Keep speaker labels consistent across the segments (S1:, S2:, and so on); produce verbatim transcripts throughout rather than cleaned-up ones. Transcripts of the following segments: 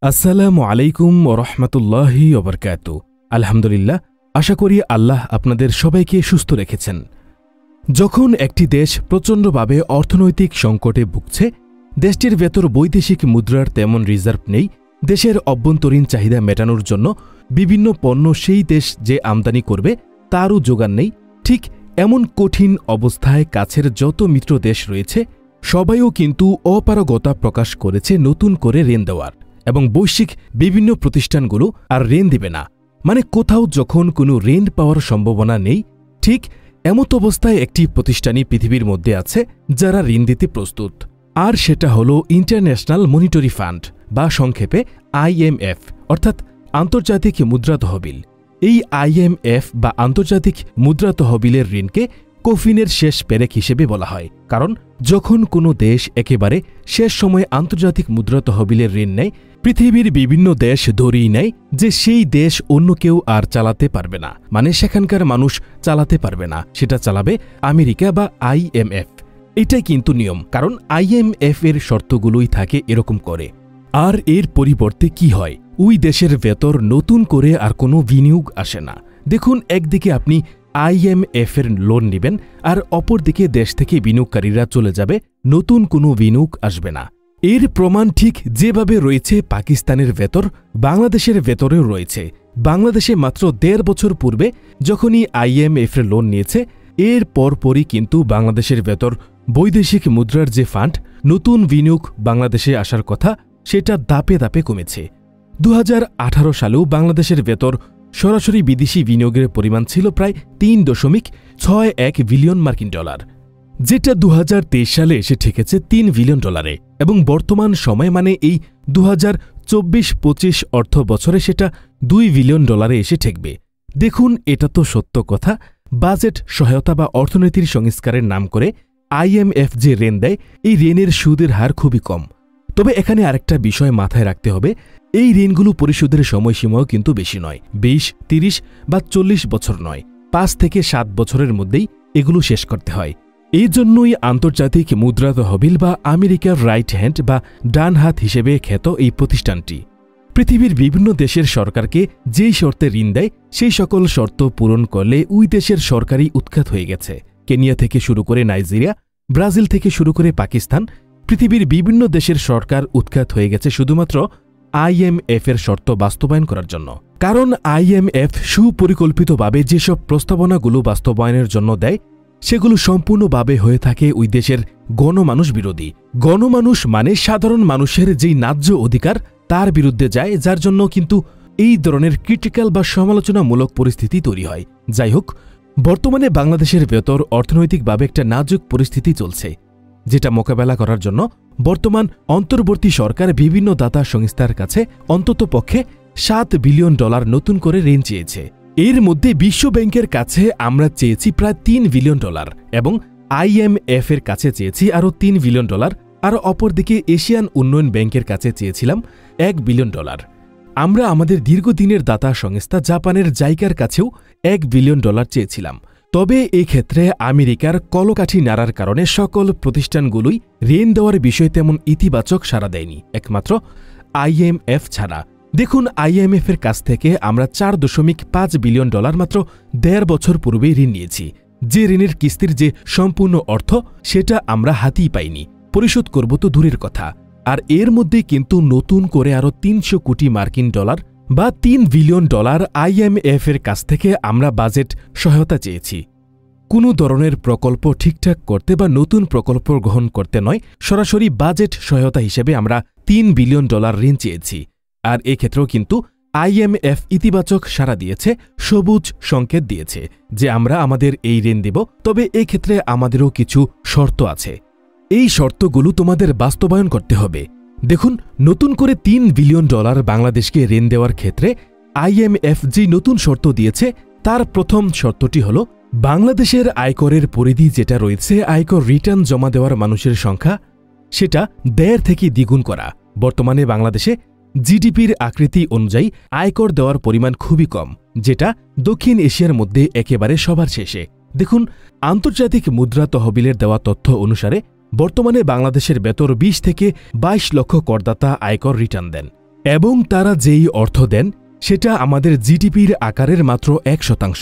S1: আসসালামু আলাইকুম ওয়া রাহমাতুল্লাহি ওয়া বারাকাতুহু। আলহামদুলিল্লাহ, আশা করি আল্লাহ আপনাদের সবাইকে সুস্থ রেখেছেন। যখন একটি দেশ প্রচণ্ডভাবে অর্থনৈতিক সংকটে ভুগছে, দেশটির ভেতর বৈদেশিক মুদ্রার তেমন রিজার্ভ নেই, দেশের অভ্যন্তরীণ চাহিদা মেটানোর জন্য বিভিন্ন পণ্য সেই দেশ যে আমদানি করবে তারও জোগান নেই, ঠিক এমন কঠিন অবস্থায় কাছের যত মিত্র দেশ রয়েছে সবাইও কিন্তু অপারগতা প্রকাশ করেছে নতুন করে ঋণ দেওয়ার, এবং বৈশ্বিক বিভিন্ন প্রতিষ্ঠানগুলো আর ঋণ দিবে না। মানে কোথাও যখন কোনো ঋণ পাওয়ার সম্ভাবনা নেই, ঠিক এমত অবস্থায় একটি প্রতিষ্ঠানই পৃথিবীর মধ্যে আছে যারা ঋণ দিতে প্রস্তুত, আর সেটা হলো ইন্টারন্যাশনাল মনিটারি ফান্ড বা সংক্ষেপে আইএমএফ, অর্থাৎ আন্তর্জাতিক মুদ্রা তহবিল। এই আইএমএফ বা আন্তর্জাতিক মুদ্রা তহবিলের ঋণকে কফিনের শেষ পেরেক হিসেবে বলা হয়, কারণ যখন কোনো দেশ একেবারে শেষ সময়ে আন্তর্জাতিক মুদ্রা তহবিলের ঋণ নেয়, পৃথিবীর বিভিন্ন দেশ ধরেই নেয় যে সেই দেশ অন্য কেউ আর চালাতে পারবে না, মানে সেখানকার মানুষ চালাতে পারবে না, সেটা চালাবে আমেরিকা বা আইএমএফ। এটাই কিন্তু নিয়ম, কারণ আইএমএফ এর শর্তগুলোই থাকে এরকম করে। আর এর পরিবর্তে কি হয়, ওই দেশের ভেতর নতুন করে আর কোনো বিনিয়োগ আসে না। দেখুন, একদিকে আপনি আইএমএফ এর লোন নেবেন, আর অপরদিকে দেশ থেকে বিনিয়োগকারীরা চলে যাবে, নতুন কোনো বিনিয়োগ আসবে না। এর প্রমাণ ঠিক যেভাবে রয়েছে পাকিস্তানের ভেতর, বাংলাদেশের ভেতরেও রয়েছে। বাংলাদেশে মাত্র দেড় বছর পূর্বে যখনই আইএমএফ এর লোন নিয়েছে, এর পরপরই কিন্তু বাংলাদেশের ভেতর বৈদেশিক মুদ্রার যে ফান্ড, নতুন বিনিয়োগ বাংলাদেশে আসার কথা, সেটা দাপে দাপে কমেছে। দু হাজার আঠারো সালেও বাংলাদেশের ভেতর সরাসরি বিদেশি বিনিয়োগের পরিমাণ ছিল প্রায় তিন দশমিক ছয় এক বিলিয়ন মার্কিন ডলার, যেটা দু হাজার তেইশ সালে এসে ঠেকেছে তিন বিলিয়ন ডলারে, এবং বর্তমান সময় মানে এই দু হাজার চব্বিশ পঁচিশ অর্থ বছরে সেটা দুই বিলিয়ন ডলারে এসে ঠেকবে। দেখুন, এটা তো সত্য কথা। বাজেট সহায়তা বা অর্থনীতির সংস্কারের নাম করে আইএমএফ যে ঋণ দেয়, এই ঋণের সুদের হার খুবই কম। তবে এখানে আরেকটা বিষয় মাথায় রাখতে হবে, এই ঋণগুলো পরিশোধের সময়সীমাও কিন্তু বেশি নয়, বিশ, তিরিশ বা চল্লিশ বছর নয়, পাঁচ থেকে সাত বছরের মধ্যেই এগুলো শেষ করতে হয়। এই জন্যই আন্তর্জাতিক মুদ্রা তহবিল বা আমেরিকার রাইট হ্যান্ড বা ডান হাত হিসেবে খ্যাত এই প্রতিষ্ঠানটি পৃথিবীর বিভিন্ন দেশের সরকারকে যেই শর্তে ঋণ দেয়, সেই সকল শর্ত পূরণ করলে ওই দেশের সরকারই উৎখাত হয়ে গেছে। কেনিয়া থেকে শুরু করে নাইজেরিয়া, ব্রাজিল থেকে শুরু করে পাকিস্তান, পৃথিবীর বিভিন্ন দেশের সরকার উৎখাত হয়ে গেছে শুধুমাত্র আইএমএফ এর শর্ত বাস্তবায়ন করার জন্য। কারণ আইএমএফ সুপরিকল্পিতভাবে যেসব প্রস্তাবনাগুলো বাস্তবায়নের জন্য দেয়, সেগুলো সম্পূর্ণভাবে হয়ে থাকে ওই দেশের গণমানুষ বিরোধী। গণমানুষ মানে সাধারণ মানুষের যেই ন্যায্য অধিকার, তার বিরুদ্ধে যায়, যার জন্য কিন্তু এই ধরনের ক্রিটিক্যাল বা সমালোচনামূলক পরিস্থিতি তৈরি হয়। যাই হোক, বর্তমানে বাংলাদেশের ভেতর অর্থনৈতিকভাবে একটা নাজুক পরিস্থিতি চলছে, যেটা মোকাবেলা করার জন্য বর্তমান অন্তর্বর্তী সরকার বিভিন্ন দাতা সংস্থার কাছে অন্ততপক্ষে সাত বিলিয়ন ডলার নতুন করে ঋণ চেয়েছে। এর মধ্যে বিশ্ব ব্যাংকের কাছে আমরা চেয়েছি প্রায় তিন বিলিয়ন ডলার, এবং আইএমএফ এর কাছে চেয়েছি আরও তিন বিলিয়ন ডলার, আর অপরদিকে এশিয়ান উন্নয়ন ব্যাংকের কাছে চেয়েছিলাম এক বিলিয়ন ডলার। আমরা আমাদের দীর্ঘদিনের দাতা সংস্থা জাপানের জাইকার কাছেও এক বিলিয়ন ডলার চেয়েছিলাম। তবে এক্ষেত্রে আমেরিকার কলকাঠি নাড়ার কারণে সকল প্রতিষ্ঠানগুলোই ঋণ দেওয়ার বিষয়ে তেমন ইতিবাচক সাড়া দেয়নি, একমাত্র আইএমএফ ছাড়া। দেখুন, আইএমএফ এর কাছ থেকে আমরা চার দশমিক পাঁচ বিলিয়ন ডলার মাত্র দেড় বছর পূর্বেই ঋণ নিয়েছি। যে ঋণের কিস্তির যে সম্পূর্ণ অর্থ, সেটা আমরা হাতেই পাইনি, পরিশোধ করব তো দূরের কথা। আর এর মধ্যে কিন্তু নতুন করে আরও তিনশো কোটি মার্কিন ডলার বা তিন বিলিয়ন ডলার আইএমএফ এর কাছ থেকে আমরা বাজেট সহায়তা চেয়েছি। কোনো ধরনের প্রকল্প ঠিকঠাক করতে বা নতুন প্রকল্প গ্রহণ করতে নয়, সরাসরি বাজেট সহায়তা হিসেবে আমরা তিন বিলিয়ন ডলার ঋণ চেয়েছি। আর এক্ষেত্রেও কিন্তু আইএমএফ ইতিবাচক সাড়া দিয়েছে, সবুজ সংকেত দিয়েছে যে আমরা আমাদের এই ঋণ দেব, তবে এক্ষেত্রে আমাদেরও কিছু শর্ত আছে। এই শর্তগুলো তোমাদের বাস্তবায়ন করতে হবে। দেখুন, নতুন করে তিন বিলিয়ন ডলার বাংলাদেশকে ঋণ দেওয়ার ক্ষেত্রে আইএমএফ যে নতুন শর্ত দিয়েছে, তার প্রথম শর্তটি হল বাংলাদেশের আয়করের পরিধি যেটা রয়েছে, আয়কর রিটার্ন জমা দেওয়ার মানুষের সংখ্যা, সেটা দেড় থেকে দ্বিগুণ করা। বর্তমানে বাংলাদেশে জিডিপির আকৃতি অনুযায়ী আয়কর দেওয়ার পরিমাণ খুবই কম, যেটা দক্ষিণ এশিয়ার মধ্যে একেবারে সবার শেষে। দেখুন, আন্তর্জাতিক মুদ্রা তহবিলের দেওয়া তথ্য অনুসারে বর্তমানে বাংলাদেশের ভেতর বিশ থেকে বাইশ লক্ষ করদাতা আয়কর রিটার্ন দেন। এবং তারা যেই অর্থ দেন সেটা আমাদের জিডিপির আকারের মাত্র এক শতাংশ।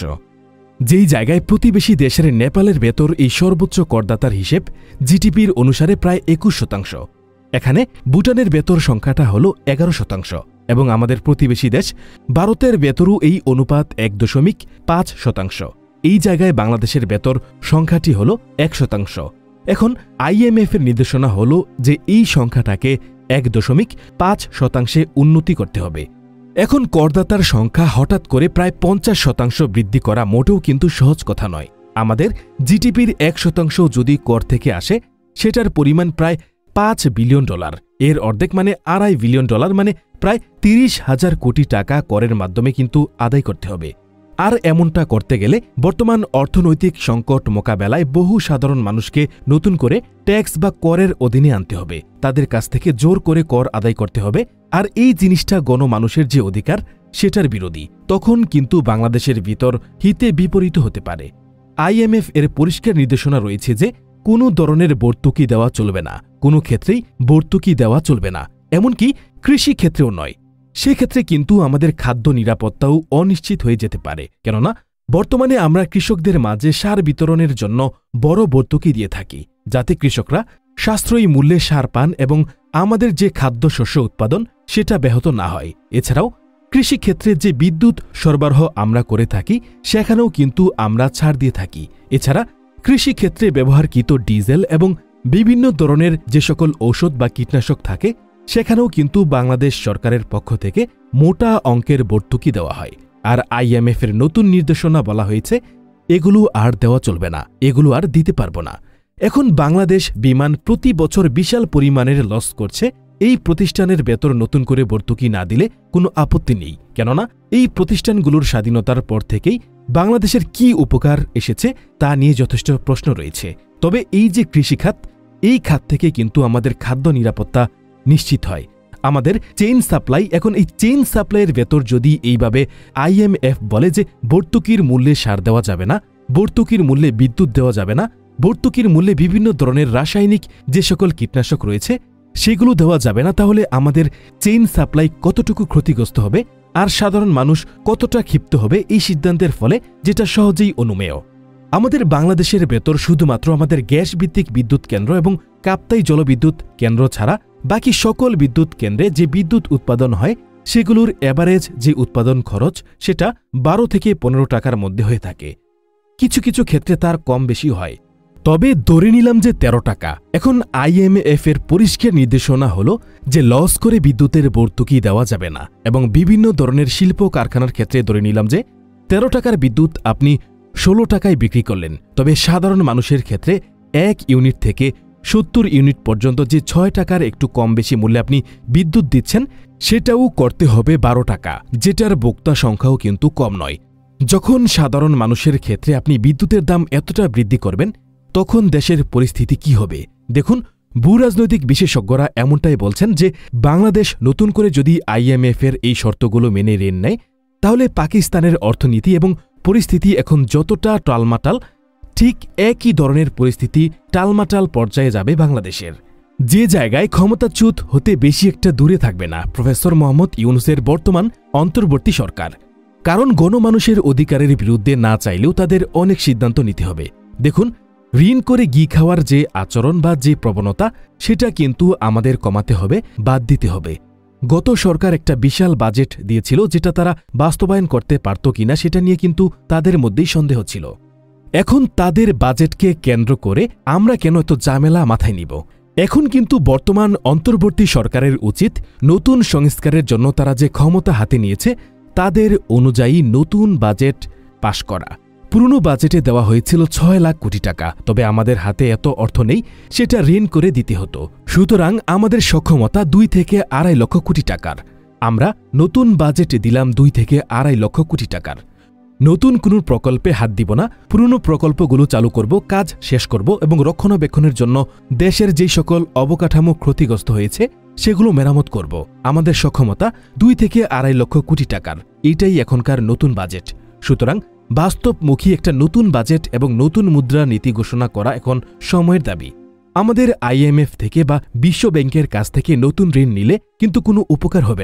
S1: যেই জায়গায় প্রতিবেশী দেশের নেপালের ভেতর এই সর্বোচ্চ করদাতার হিসেব জিডিপির অনুসারে প্রায় একুশ শতাংশ, এখানে ভুটানের বেতর সংখ্যাটা হল এগারো শতাংশ এবং আমাদের প্রতিবেশী দেশ ভারতের বেতরও এই অনুপাত এক দশমিক পাঁচ শতাংশ। এই জায়গায় বাংলাদেশের বেতর সংখ্যাটি হল এক শতাংশ। এখন আইএমএফের নির্দেশনা হল যে এই সংখ্যাটাকে এক দশমিক পাঁচ শতাংশে উন্নতি করতে হবে। এখন করদাতার সংখ্যা হঠাৎ করে প্রায় পঞ্চাশ শতাংশ বৃদ্ধি করা মোটেও কিন্তু সহজ কথা নয়। আমাদের জিডিপির এক শতাংশ যদি কর থেকে আসে সেটার পরিমাণ প্রায় পাঁচ বিলিয়ন ডলার, এর অর্ধেক মানে আড়াই বিলিয়ন ডলার, মানে প্রায় তিরিশ হাজার কোটি টাকা করের মাধ্যমে কিন্তু আদায় করতে হবে। আর এমনটা করতে গেলে বর্তমান অর্থনৈতিক সংকট মোকাবেলায় বহু সাধারণ মানুষকে নতুন করে ট্যাক্স বা করের অধীনে আনতে হবে, তাদের কাছ থেকে জোর করে কর আদায় করতে হবে। আর এই জিনিসটা গণমানুষের যে অধিকার সেটার বিরোধী। তখন কিন্তু বাংলাদেশের ভিতর হিতে বিপরীত হতে পারে। আইএমএফ এর পরিষ্কার নির্দেশনা রয়েছে যে কোনো ধরনের ভর্তুকি দেওয়া চলবে না, কোনো ক্ষেত্রেই ভর্তুকি দেওয়া চলবে না, এমনকি কৃষি ক্ষেত্রেও নয়। সেক্ষেত্রে কিন্তু আমাদের খাদ্য নিরাপত্তাও অনিশ্চিত হয়ে যেতে পারে, কেননা বর্তমানে আমরা কৃষকদের মাঝে সার বিতরণের জন্য বড় ভর্তুকি দিয়ে থাকি, যাতে কৃষকরা সাশ্রয়ী মূল্যে সার পান এবং আমাদের যে খাদ্যশস্য উৎপাদন সেটা ব্যাহত না হয়। এছাড়াও কৃষিক্ষেত্রে যে বিদ্যুৎ সরবরাহ আমরা করে থাকি সেখানেও কিন্তু আমরা ছাড় দিয়ে থাকি। এছাড়া কৃষিক্ষেত্রে ব্যবহারকৃত ডিজেল এবং বিভিন্ন ধরনের যে সকল ঔষধ বা কীটনাশক থাকে সেখানেও কিন্তু বাংলাদেশ সরকারের পক্ষ থেকে মোটা অঙ্কের ভর্তুকি দেওয়া হয়। আর আইএমএফের নতুন নির্দেশনা বলা হয়েছে এগুলো আর দেওয়া চলবে না, এগুলো আর দিতে পারব না। এখন বাংলাদেশ বিমান প্রতি বছর বিশাল পরিমাণের লস করছে। এই প্রতিষ্ঠানের বেতন নতুন করে ভর্তুকি না দিলে কোনো আপত্তি নেই, কেননা এই প্রতিষ্ঠানগুলোর স্বাধীনতার পর থেকেই বাংলাদেশের কি উপকার এসেছে তা নিয়ে যথেষ্ট প্রশ্ন রয়েছে। তবে এই যে কৃষিখাত, এই খাত থেকে কিন্তু আমাদের খাদ্য নিরাপত্তা নিশ্চিত হয়। আমাদের চেইন সাপ্লাই, এখন এই চেইন সাপ্লাইয়ের ভেতর যদি এইভাবে আইএমএফ বলে যে ভর্তুকির মূল্যে সার দেওয়া যাবে না, ভর্তুকির মূল্যে বিদ্যুৎ দেওয়া যাবে না, ভর্তুকির মূল্যে বিভিন্ন ধরনের রাসায়নিক যে সকল কীটনাশক রয়েছে সেগুলো দেওয়া যাবে না, তাহলে আমাদের চেইন সাপ্লাই কতটুকু ক্ষতিগ্রস্ত হবে আর সাধারণ মানুষ কতটা ক্ষিপ্ত হবে এই সিদ্ধান্তের ফলে, যেটা সহজেই অনুমেয়। আমাদের বাংলাদেশের ভেতর শুধুমাত্র আমাদের গ্যাস ভিত্তিক বিদ্যুৎ কেন্দ্র এবং কাপ্তাই জলবিদ্যুৎ কেন্দ্র ছাড়া বাকি সকল বিদ্যুৎ কেন্দ্রে যে বিদ্যুৎ উৎপাদন হয় সেগুলোর এভারেজ যে উৎপাদন খরচ সেটা বারো থেকে পনেরো টাকার মধ্যে হয়ে থাকে, কিছু কিছু ক্ষেত্রে তার কম বেশি হয়। তবে ধরে নিলাম যে তেরো টাকা। এখন আইএমএফ এর পরিষ্কার নির্দেশনা হলো যে লস করে বিদ্যুতের ভর্তুকি দেওয়া যাবে না এবং বিভিন্ন ধরনের শিল্প কারখানার ক্ষেত্রে ধরে নিলাম যে তেরো টাকার বিদ্যুৎ আপনি ষোলো টাকায় বিক্রি করলেন, তবে সাধারণ মানুষের ক্ষেত্রে এক ইউনিট থেকে সত্তর ইউনিট পর্যন্ত যে ছয় টাকার একটু কম বেশি মূল্যে আপনি বিদ্যুৎ দিচ্ছেন সেটাও করতে হবে বারো টাকা, যেটার ভোক্তা সংখ্যাও কিন্তু কম নয়। যখন সাধারণ মানুষের ক্ষেত্রে আপনি বিদ্যুতের দাম এতটা বৃদ্ধি করবেন তখন দেশের পরিস্থিতি কি হবে? দেখুন, ভূরাজনৈতিক বিশেষজ্ঞরা এমনটাই বলছেন যে বাংলাদেশ নতুন করে যদি আইএমএফ এর এই শর্তগুলো মেনে ঋণ নেয় তাহলে পাকিস্তানের অর্থনীতি এবং পরিস্থিতি এখন যতটা টালমাটাল ঠিক একই ধরনের পরিস্থিতি টালমাটাল পর্যায়ে যাবে বাংলাদেশের, যে জায়গায় ক্ষমতাচ্যুত হতে বেশি একটা দূরে থাকবে না প্রফেসর মোহাম্মদ ইউনূসের বর্তমান অন্তর্বর্তী সরকার। কারণ গণমানুষের অধিকারের বিরুদ্ধে না চাইলেও তাদের অনেক সিদ্ধান্ত নিতে হবে। দেখুন, ঋণ করে ঘি খাওয়ার যে আচরণ বা যে প্রবণতা সেটা কিন্তু আমাদের কমাতে হবে, বাদ দিতে হবে। গত সরকার একটা বিশাল বাজেট দিয়েছিল, যেটা তারা বাস্তবায়ন করতে পারত কিনা সেটা নিয়ে কিন্তু তাদের মধ্যেই সন্দেহ ছিল। এখন তাদের বাজেটকে কেন্দ্র করে আমরা কেন এত ঝামেলা মাথায় নিব? এখন কিন্তু বর্তমান অন্তর্বর্তী সরকারের উচিত নতুন সংস্কারের জন্য তারা যে ক্ষমতা হাতে নিয়েছে তাদের অনুযায়ী নতুন বাজেট পাশ করা। পুরনো বাজেটে দেওয়া হয়েছিল ছয় লাখ কোটি টাকা, তবে আমাদের হাতে এত অর্থ নেই, সেটা ঋণ করে দিতে হতো। সুতরাং আমাদের সক্ষমতা দুই থেকে আড়াই লক্ষ কোটি টাকার। আমরা নতুন বাজেটে দিলাম দুই থেকে আড়াই লক্ষ কোটি টাকার। নতুন কোনো প্রকল্পে হাত দিব না, পুরনো প্রকল্পগুলো চালু করব, কাজ শেষ করব এবং রক্ষণাবেক্ষণের জন্য দেশের যেই সকল অবকাঠামো ক্ষতিগ্রস্ত হয়েছে সেগুলো মেরামত করব। আমাদের সক্ষমতা দুই থেকে আড়াই লক্ষ কোটি টাকার। এইটাই এখনকার নতুন বাজেট। সুতরাং বাস্তবমুখী একটা নতুন বাজেট এবং নতুন মুদ্রা নীতি ঘোষণা করা এখন সময়ের দাবি। আমাদের আইএমএফ থেকে বা বিশ্ব ব্যাংকের কাছ থেকে নতুন ঋণ নিলে কিন্তু কোনো উপকার হবে না,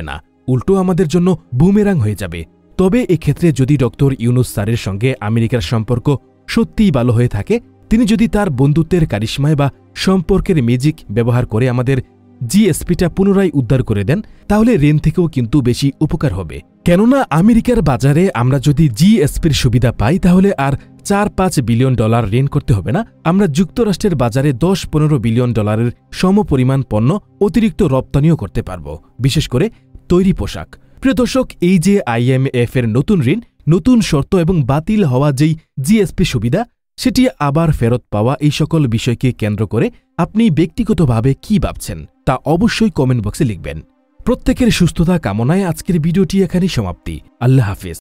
S1: উল্টো আমাদের জন্য বুমেরাং হয়ে যাবে। তবে এক্ষেত্রে যদি ডক্টর ইউনুস স্যারের সঙ্গে আমেরিকার সম্পর্ক সত্যিই ভালো হয়ে থাকে, তিনি যদি তার বন্ধুত্বের কারিশমায় বা সম্পর্কের ম্যাজিক ব্যবহার করে আমাদের জিএসপিটা পুনরায় উদ্ধার করে দেন, তাহলে ঋণ থেকেও কিন্তু বেশি উপকার হবে। কেননা আমেরিকার বাজারে আমরা যদি জিএসপির সুবিধা পাই, তাহলে আর চার পাঁচ বিলিয়ন ডলার ঋণ করতে হবে না। আমরা যুক্তরাষ্ট্রের বাজারে দশ পনেরো বিলিয়ন ডলারের সমপরিমাণ পণ্য অতিরিক্ত রপ্তানিও করতে পারব, বিশেষ করে তৈরি পোশাক। প্রিয় দর্শক, এই যে আইএমএফ এর নতুন ঋণ, নতুন শর্ত এবং বাতিল হওয়া যেই জিএসপি সুবিধা, সেটি আবার ফেরত পাওয়া, এই সকল বিষয়কে কেন্দ্র করে আপনি ব্যক্তিগতভাবে কি ভাবছেন তা অবশ্যই কমেন্ট বক্সে লিখবেন। প্রত্যেকের সুস্থতা কামনায় আজকের ভিডিওটি এখানেই সমাপ্তি। আল্লাহ হাফেজ।